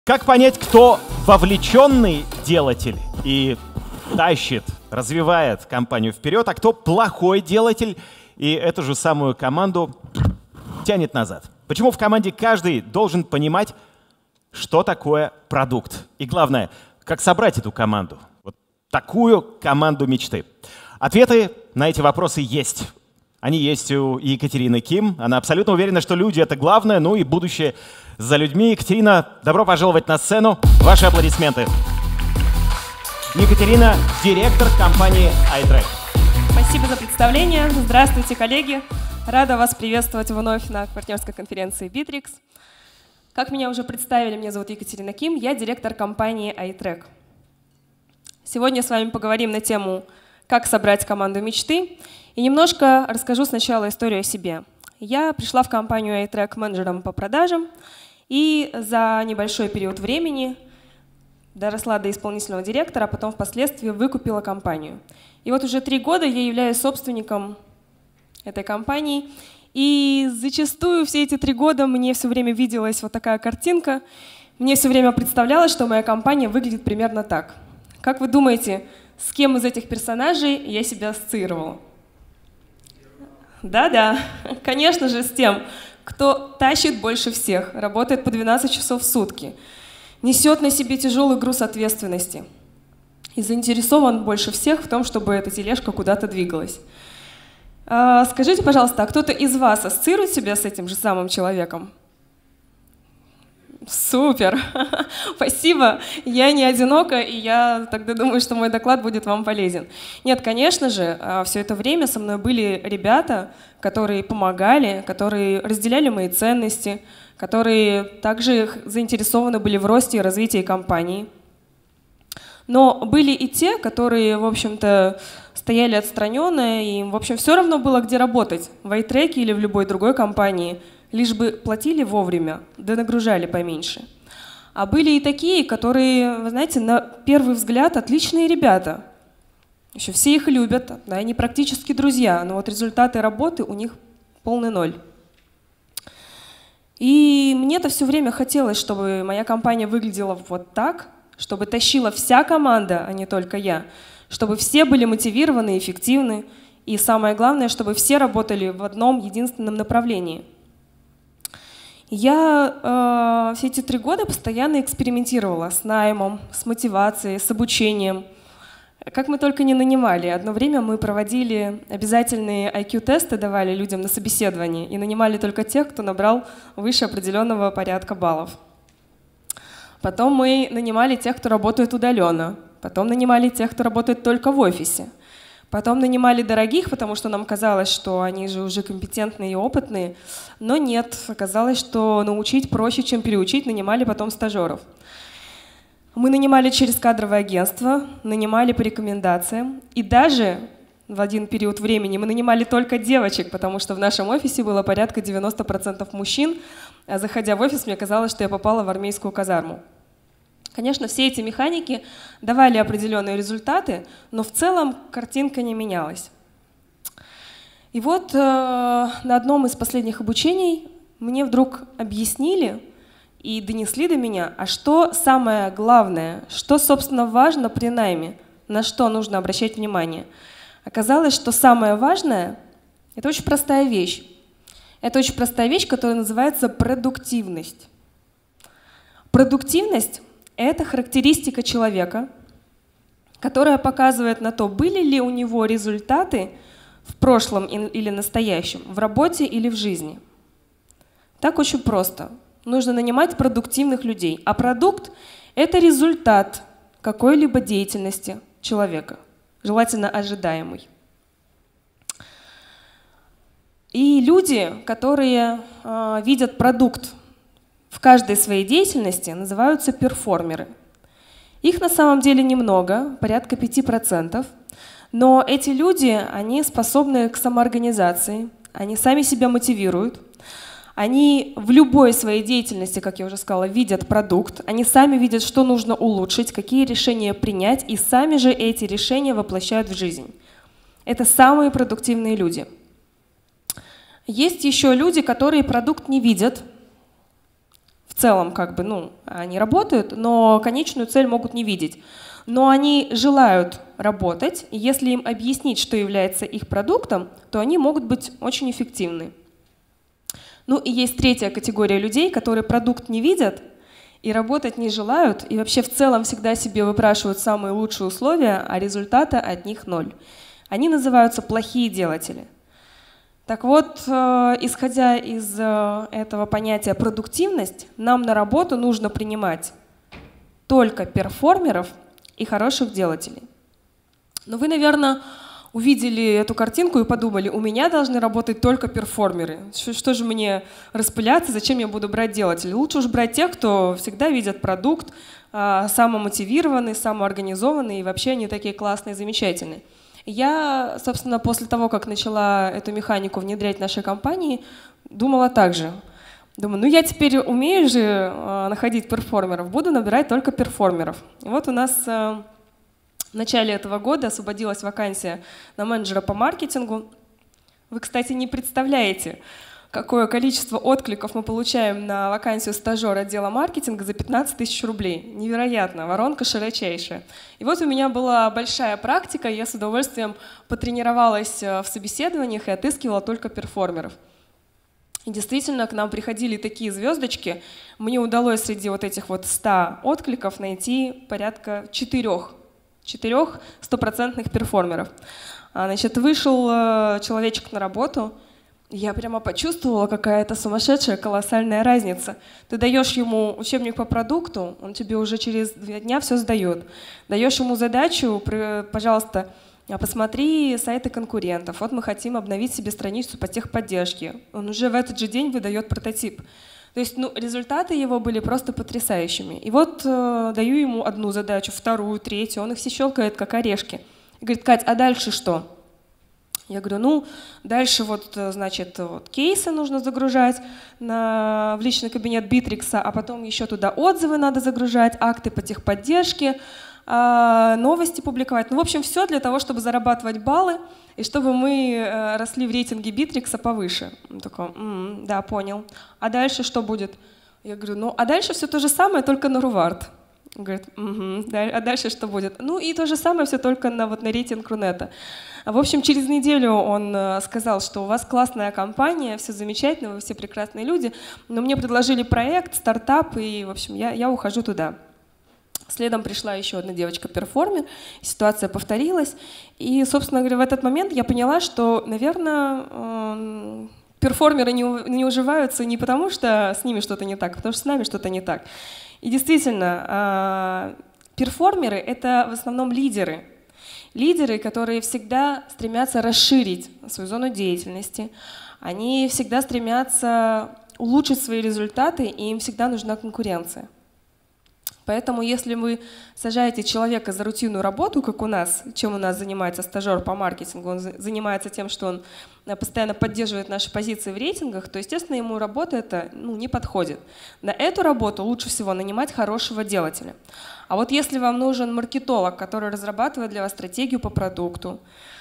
Как понять, кто вовлеченный делатель и тащит, развивает компанию вперед, а кто плохой делатель и эту же самую команду тянет назад? Почему в команде каждый должен понимать, что такое продукт? И главное, как собрать эту команду? Вот такую команду мечты. Ответы на эти вопросы есть. Они есть у Екатерины Ким. Она абсолютно уверена, что люди — это главное, ну и будущее за людьми. Екатерина, добро пожаловать на сцену. Ваши аплодисменты. Екатерина — директор компании iTrack. Спасибо за представление. Здравствуйте, коллеги. Рада вас приветствовать вновь на партнерской конференции Bittrex. Как меня уже представили, меня зовут Екатерина Ким, я директор компании iTrack. Сегодня с вами поговорим на тему «Как собрать команду мечты». И немножко расскажу сначала историю о себе. Я пришла в компанию iTrack менеджером по продажам и за небольшой период времени доросла до исполнительного директора, а потом впоследствии выкупила компанию. И вот уже 3 года я являюсь собственником этой компании. И зачастую все эти 3 года мне все время виделась вот такая картинка. Мне все время представлялось, что моя компания выглядит примерно так. Как вы думаете, с кем из этих персонажей я себя ассоциировала? Да-да, конечно же, с тем, кто тащит больше всех, работает по 12 часов в сутки, несет на себе тяжелый груз ответственности и заинтересован больше всех в том, чтобы эта тележка куда-то двигалась. Скажите, пожалуйста, а кто-то из вас ассоциирует себя с этим же самым человеком? Супер! Спасибо! Я не одинока, и я тогда думаю, что мой доклад будет вам полезен. Нет, конечно же, все это время со мной были ребята, которые помогали, которые разделяли мои ценности, которые также заинтересованы были в росте и развитии компании. Но были и те, которые, в общем-то, стояли отстраненно, и им, в общем, все равно было, где работать, в iTrack или в любой другой компании, лишь бы платили вовремя, да нагружали поменьше. А были и такие, которые, вы знаете, на первый взгляд отличные ребята. Еще все их любят, да, они практически друзья, но вот результаты работы у них полный ноль. И мне-то все время хотелось, чтобы моя компания выглядела вот так, чтобы тащила вся команда, а не только я, чтобы все были мотивированы, эффективны, и самое главное, чтобы все работали в одном единственном направлении. Я все эти 3 года постоянно экспериментировала с наймом, с мотивацией, с обучением. Как мы только не нанимали. Одно время мы проводили обязательные IQ-тесты, давали людям на собеседование, и нанимали только тех, кто набрал выше определенного порядка баллов. Потом мы нанимали тех, кто работает удаленно. Потом нанимали тех, кто работает только в офисе. Потом нанимали дорогих, потому что нам казалось, что они же уже компетентные и опытные. Но нет, оказалось, что научить проще, чем переучить, нанимали потом стажеров. Мы нанимали через кадровое агентство, нанимали по рекомендациям. И даже в один период времени мы нанимали только девочек, потому что в нашем офисе было порядка 90% мужчин. А заходя в офис, мне казалось, что я попала в армейскую казарму. Конечно, все эти механики давали определенные результаты, но в целом картинка не менялась. И вот на одном из последних обучений мне вдруг объяснили и донесли до меня, а что самое главное, что, собственно, важно при найме, на что нужно обращать внимание. Оказалось, что самое важное — это очень простая вещь. Это очень простая вещь, которая называется продуктивность. Продуктивность — это характеристика человека, которая показывает на то, были ли у него результаты в прошлом или настоящем, в работе или в жизни. Так очень просто. Нужно нанимать продуктивных людей. А продукт — это результат какой-либо деятельности человека, желательно ожидаемый. И люди, которые видят продукт в каждой своей деятельности, называются перформеры. Их на самом деле немного, порядка 5%, но эти люди, они способны к самоорганизации, они сами себя мотивируют, они в любой своей деятельности, как я уже сказала, видят продукт, они сами видят, что нужно улучшить, какие решения принять, и сами же эти решения воплощают в жизнь. Это самые продуктивные люди. Есть еще люди, которые продукт не видят, в целом как бы, ну, они работают, но конечную цель могут не видеть. Но они желают работать, и если им объяснить, что является их продуктом, то они могут быть очень эффективны. Ну и есть третья категория людей, которые продукт не видят и работать не желают, и вообще в целом всегда себе выпрашивают самые лучшие условия, а результата от них ноль. Они называются плохие делатели. Так вот, исходя из этого понятия продуктивность, нам на работу нужно принимать только перформеров и хороших делателей. Но вы, наверное, увидели эту картинку и подумали, у меня должны работать только перформеры. Что же мне распыляться, зачем я буду брать делателей? Лучше уж брать тех, кто всегда видят продукт, самомотивированный, самоорганизованный, и вообще они такие классные, замечательные. Я, собственно, после того, как начала эту механику внедрять в нашей компании, думала так же. Думаю, ну я теперь умею же находить перформеров, буду набирать только перформеров. И вот у нас в начале этого года освободилась вакансия на менеджера по маркетингу. Вы, кстати, не представляете, какое количество откликов мы получаем на вакансию стажера отдела маркетинга за 15 тысяч рублей. Невероятно, воронка широчайшая. И вот у меня была большая практика, я с удовольствием потренировалась в собеседованиях и отыскивала только перформеров. И действительно, к нам приходили такие звездочки. Мне удалось среди вот этих вот 100 откликов найти порядка 4 стопроцентных перформеров. Значит, вышел человечек на работу, я прямо почувствовала, какая-то сумасшедшая, колоссальная разница. Ты даешь ему учебник по продукту, он тебе уже через 2 дня все сдает. Даешь ему задачу, пожалуйста, посмотри сайты конкурентов. Вот мы хотим обновить себе страницу по техподдержке. Он уже в этот же день выдает прототип. То есть, ну, результаты его были просто потрясающими. И вот даю ему одну задачу, вторую, третью, он их все щелкает, как орешки. И говорит, Кать, а дальше что? Я говорю, ну, дальше вот, значит, вот кейсы нужно загружать в личный кабинет Битрикса, а потом еще туда отзывы надо загружать, акты по техподдержке, новости публиковать. Ну, в общем, все для того, чтобы зарабатывать баллы и чтобы мы росли в рейтинге Битрикса повыше. Он такой, да, понял. А дальше что будет? Я говорю, ну, а дальше все то же самое, только на Рувард. Он говорит, а дальше что будет? Ну, и то же самое, все только на рейтинг Рунета. В общем, через неделю он сказал, что у вас классная компания, все замечательно, вы все прекрасные люди, но мне предложили проект, стартап, и, в общем, я ухожу туда. Следом пришла еще одна девочка-перформер, ситуация повторилась, и, собственно говоря, в этот момент я поняла, что, наверное, перформеры не уживаются не потому, что с ними что-то не так, а потому что с нами что-то не так. И действительно, перформеры — это в основном лидеры. Лидеры, которые всегда стремятся расширить свою зону деятельности, они всегда стремятся улучшить свои результаты, и им всегда нужна конкуренция. Поэтому если вы сажаете человека за рутинную работу, как у нас, чем у нас занимается стажер по маркетингу, он занимается тем, что он постоянно поддерживает наши позиции в рейтингах, то, естественно, ему работа эта не подходит. На эту работу лучше всего нанимать хорошего делателя. А вот если вам нужен маркетолог, который разрабатывает для вас стратегию по продукту,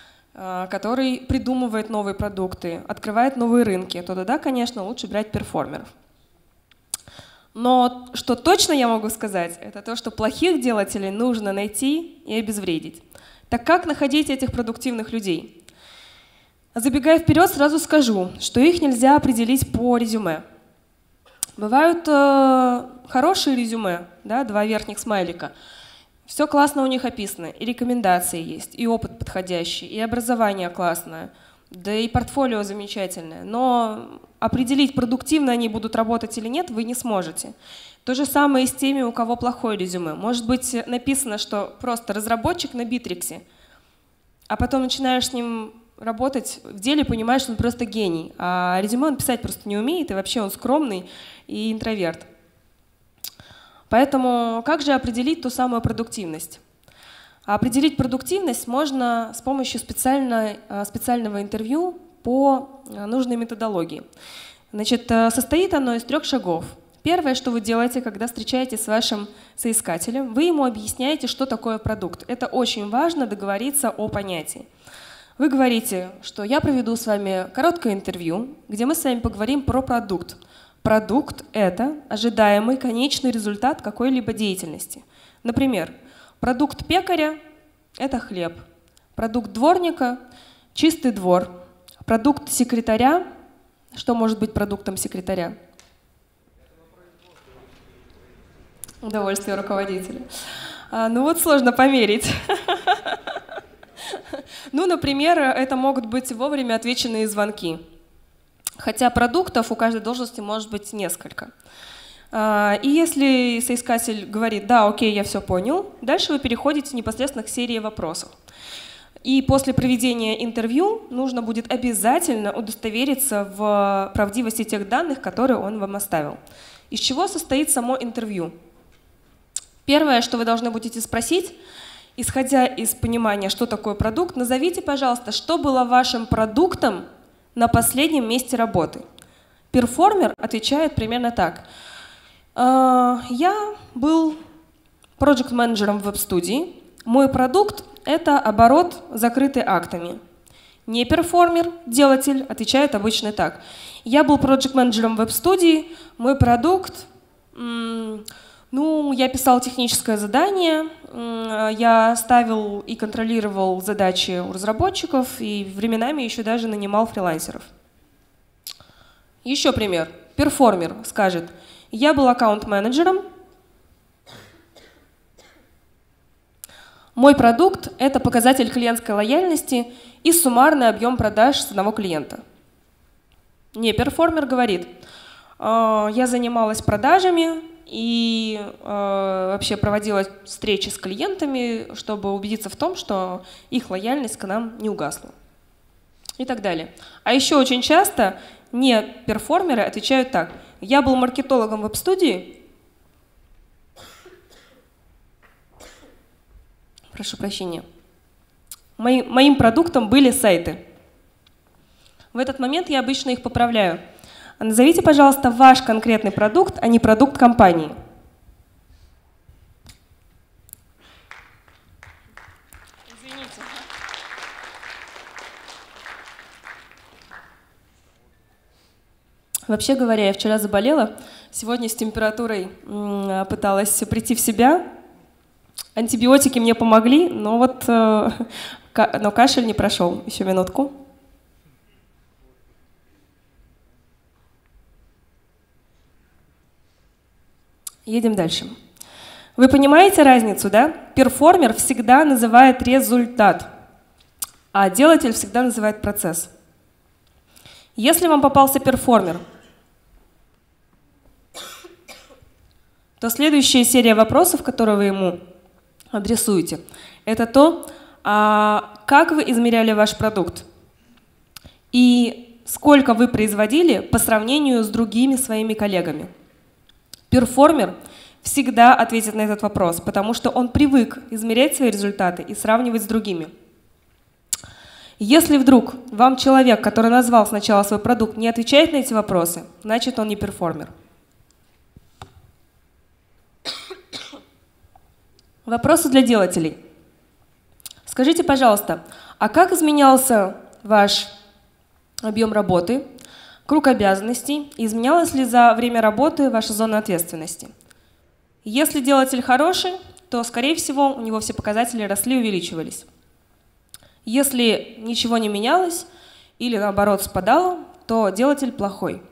который придумывает новые продукты, открывает новые рынки, то тогда, конечно, лучше брать перформеров. Но что точно я могу сказать, это то, что плохих делателей нужно найти и обезвредить. Так как находить этих продуктивных людей? Забегая вперед, сразу скажу, что их нельзя определить по резюме. Бывают хорошие резюме, да, 2 верхних смайлика. Все классно у них описано, и рекомендации есть, и опыт подходящий, и образование классное, да и портфолио замечательное. Но определить, продуктивно они будут работать или нет, вы не сможете. То же самое и с теми, у кого плохое резюме. Может быть написано, что просто разработчик на Битриксе, а потом начинаешь с ним работать в деле, понимаешь, что он просто гений, а резюме он писать просто не умеет, и вообще он скромный и интроверт. Поэтому как же определить ту самую продуктивность? Определить продуктивность можно с помощью специального интервью по нужной методологии. Значит, состоит оно из 3 шагов. Первое, что вы делаете, когда встречаетесь с вашим соискателем, вы ему объясняете, что такое продукт. Это очень важно, договориться о понятии. Вы говорите, что я проведу с вами короткое интервью, где мы с вами поговорим про продукт. Продукт — это ожидаемый конечный результат какой-либо деятельности. Например, продукт пекаря — это хлеб, продукт дворника — чистый двор, продукт секретаря — что может быть продуктом секретаря? Удовольствие руководителя. Ну вот сложно померить. Ну, например, это могут быть вовремя отвеченные звонки. Хотя продуктов у каждой должности может быть несколько. И если соискатель говорит: да, окей, я все понял, дальше вы переходите непосредственно к серии вопросов. И после проведения интервью нужно будет обязательно удостовериться в правдивости тех данных, которые он вам оставил. Из чего состоит само интервью? Первое, что вы должны будете спросить, исходя из понимания, что такое продукт, назовите, пожалуйста, что было вашим продуктом на последнем месте работы. Перформер отвечает примерно так. Я был проект-менеджером в веб-студии. Мой продукт — это оборот, закрытый актами. Не перформер, делатель, отвечает обычно так. Я был проект-менеджером в веб-студии. Мой продукт... я писал техническое задание, я ставил и контролировал задачи у разработчиков и временами еще даже нанимал фрилансеров. Еще пример. Перформер скажет: я был аккаунт-менеджером. Мой продукт — это показатель клиентской лояльности и суммарный объем продаж с одного клиента. Не перформер говорит: я занималась продажами и вообще проводила встречи с клиентами, чтобы убедиться в том, что их лояльность к нам не угасла. И так далее. А еще очень часто не перформеры отвечают так: я был маркетологом в веб-студии. Прошу прощения. Моим продуктом были сайты. В этот момент я обычно их поправляю. Назовите, пожалуйста, ваш конкретный продукт, а не продукт компании. Извините. Вообще говоря, я вчера заболела, сегодня с температурой пыталась прийти в себя. Антибиотики мне помогли, но кашель не прошел. Еще минутку. Едем дальше. Вы понимаете разницу, да? Перформер всегда называет результат, а делатель всегда называет процесс. Если вам попался перформер, то следующая серия вопросов, которые вы ему адресуете, это то, как вы измеряли ваш продукт и сколько вы производили по сравнению с другими своими коллегами. Перформер всегда ответит на этот вопрос, потому что он привык измерять свои результаты и сравнивать с другими. Если вдруг вам человек, который назвал сначала свой продукт, не отвечает на эти вопросы, значит, он не перформер. Вопросы для делателей. Скажите, пожалуйста, а как изменялся ваш объем работы, круг обязанностей, и изменялась ли за время работы ваша зона ответственности? Если делатель хороший, то, скорее всего, у него все показатели росли и увеличивались. Если ничего не менялось или, наоборот, спадало, то делатель плохой.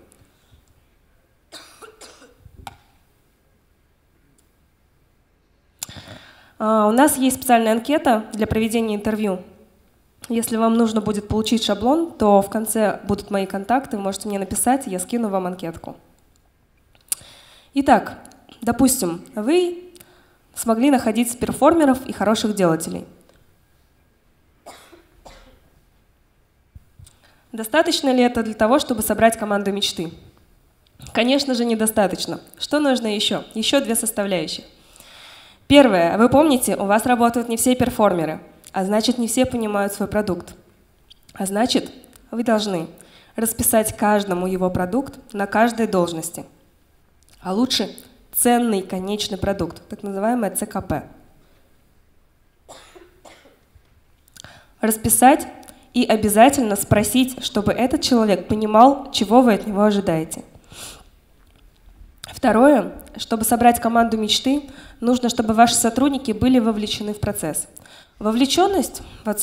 У нас есть специальная анкета для проведения интервью. Если вам нужно будет получить шаблон, то в конце будут мои контакты, вы можете мне написать, я скину вам анкетку. Итак, допустим, вы смогли находить перформеров и хороших делателей. Достаточно ли это для того, чтобы собрать команду мечты? Конечно же, недостаточно. Что нужно еще? Еще две составляющие. Первое. Вы помните, у вас работают не все перформеры, а значит, не все понимают свой продукт. А значит, вы должны расписать каждому его продукт на каждой должности. А лучше ценный конечный продукт, так называемое ЦКП. Расписать и обязательно спросить, чтобы этот человек понимал, чего вы от него ожидаете. Второе, чтобы собрать команду мечты, нужно, чтобы ваши сотрудники были вовлечены в процесс. Вовлеченность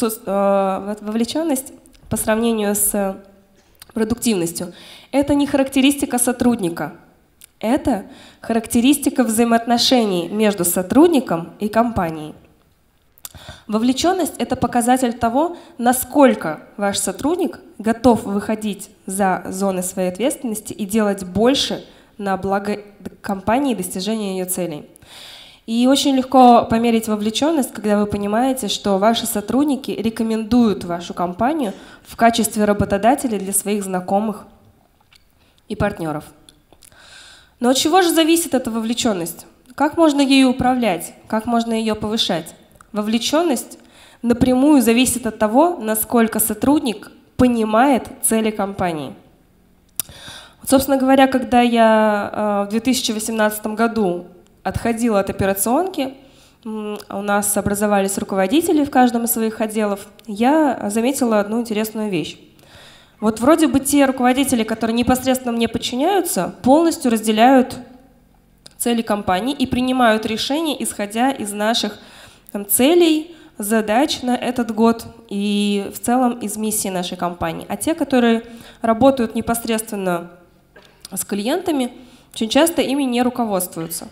по сравнению с продуктивностью – это не характеристика сотрудника, это характеристика взаимоотношений между сотрудником и компанией. Вовлеченность – это показатель того, насколько ваш сотрудник готов выходить за зоны своей ответственности и делать больше на благо компании и достижения ее целей. И очень легко померить вовлеченность, когда вы понимаете, что ваши сотрудники рекомендуют вашу компанию в качестве работодателя для своих знакомых и партнеров. Но от чего же зависит эта вовлеченность? Как можно ею управлять? Как можно ее повышать? Вовлеченность напрямую зависит от того, насколько сотрудник понимает цели компании. Собственно говоря, когда я в 2018 году отходила от операционки, у нас образовались руководители в каждом из своих отделов, я заметила одну интересную вещь. Вот вроде бы те руководители, которые непосредственно мне подчиняются, полностью разделяют цели компании и принимают решения, исходя из наших целей, задач на этот год и в целом из миссии нашей компании. А те, которые работают непосредственно с клиентами, очень часто ими не руководствуются.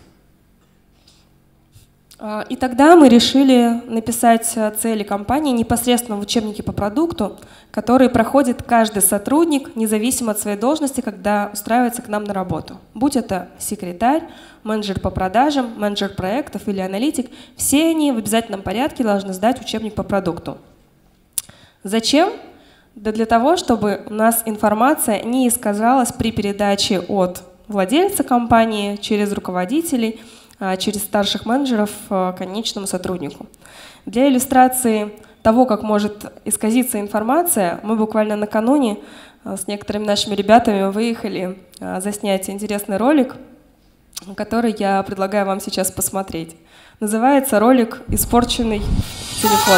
И тогда мы решили написать цели компании непосредственно в учебнике по продукту, который проходит каждый сотрудник, независимо от своей должности, когда устраивается к нам на работу. Будь это секретарь, менеджер по продажам, менеджер проектов или аналитик, все они в обязательном порядке должны сдать учебник по продукту. Зачем? Да для того, чтобы у нас информация не искажалась при передаче от владельца компании через руководителей, через старших менеджеров конечному сотруднику. Для иллюстрации того, как может исказиться информация, мы буквально накануне с некоторыми нашими ребятами выехали заснять интересный ролик, который я предлагаю вам сейчас посмотреть. Называется ролик «Испорченный телефон».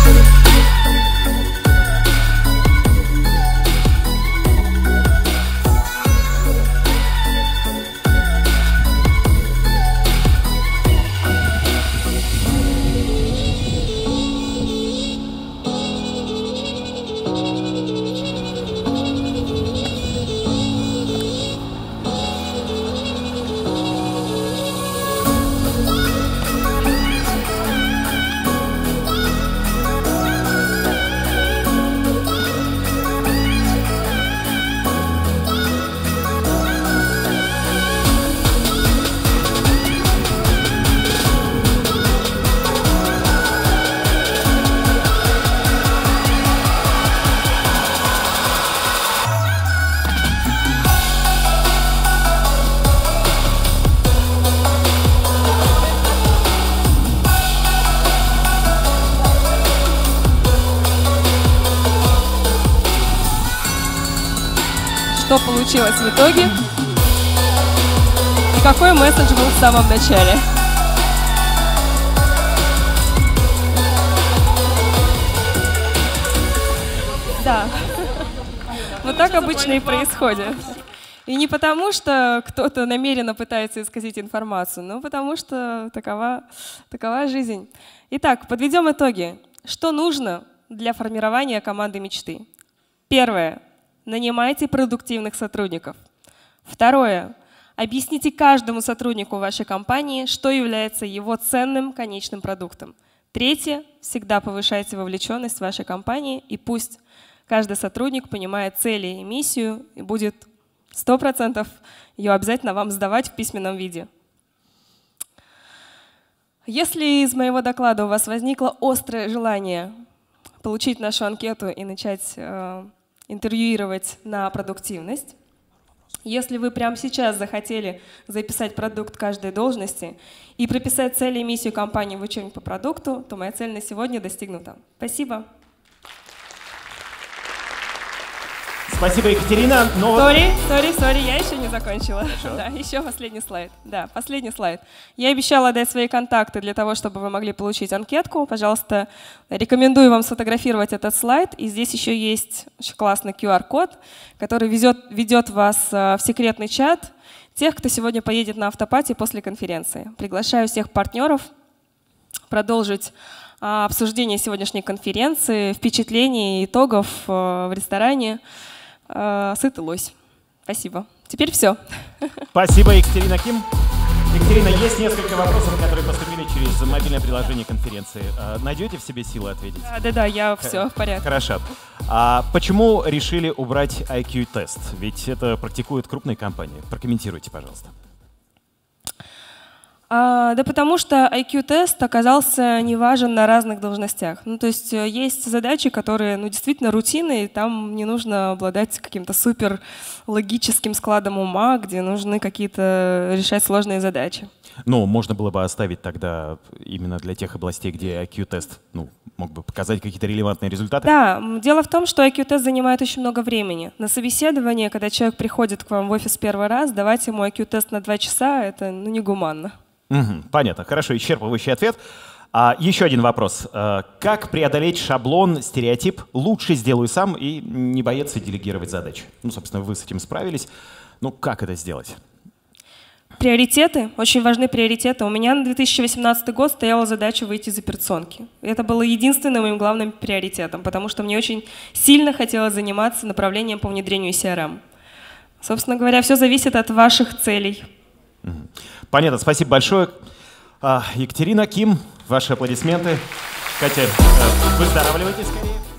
Что получилось в итоге и какой месседж был в самом начале. Да, вот так обычно и происходит. И не потому, что кто-то намеренно пытается исказить информацию, но потому что такова жизнь. Итак, подведем итоги. Что нужно для формирования команды мечты? Первое. Нанимайте продуктивных сотрудников. Второе. Объясните каждому сотруднику вашей компании, что является его ценным конечным продуктом. Третье. Всегда повышайте вовлеченность вашей компании, и пусть каждый сотрудник понимает цели и миссию, и будет 100% ее обязательно вам сдавать в письменном виде. Если из моего доклада у вас возникло острое желание получить нашу анкету и начать интервьюировать на продуктивность, если вы прямо сейчас захотели записать продукт каждой должности и прописать цели и миссию компании в учебник по продукту, то моя цель на сегодня достигнута. Спасибо. Спасибо, Екатерина. Сори, я еще не закончила. Да, еще последний слайд. Да, последний слайд. Я обещала дать свои контакты для того, чтобы вы могли получить анкетку. Пожалуйста, рекомендую вам сфотографировать этот слайд. И здесь еще есть очень классный QR-код, который ведет вас в секретный чат. тех, кто сегодня поедет на автопати после конференции. Приглашаю всех партнеров продолжить обсуждение сегодняшней конференции, впечатлений, итогов в ресторане «Сытый лось». Спасибо. Теперь все. Спасибо, Екатерина Ким. Екатерина, есть несколько вопросов, которые поступили через мобильное приложение конференции. Найдете в себе силы ответить? Да, я все в порядке. Хорошо. А почему решили убрать IQ-тест? Ведь это практикуют крупные компании. Прокомментируйте, пожалуйста. Да потому что IQ-тест оказался неважен на разных должностях. Ну, то есть есть задачи, которые действительно рутинные, там не нужно обладать каким-то супер логическим складом ума, где нужны какие-то решать сложные задачи. Ну, можно было бы оставить тогда именно для тех областей, где IQ-тест мог бы показать какие-то релевантные результаты. Да, дело в том, что IQ-тест занимает очень много времени. На собеседование, когда человек приходит к вам в офис первый раз, давать ему IQ-тест на 2 часа — это негуманно. Понятно. Хорошо, исчерпывающий ответ. Еще один вопрос. Как преодолеть шаблон, стереотип «лучше сделаю сам» и не бояться делегировать задачи? Ну, собственно, вы с этим справились. Ну, как это сделать? Приоритеты, очень важны приоритеты. У меня на 2018 год стояла задача выйти из операционки. Это было единственным моим главным приоритетом, потому что мне очень сильно хотелось заниматься направлением по внедрению CRM. Собственно говоря, все зависит от ваших целей. Понятно, спасибо большое. Екатерина, Ким, ваши аплодисменты. Катя, выздоравливайте скорее.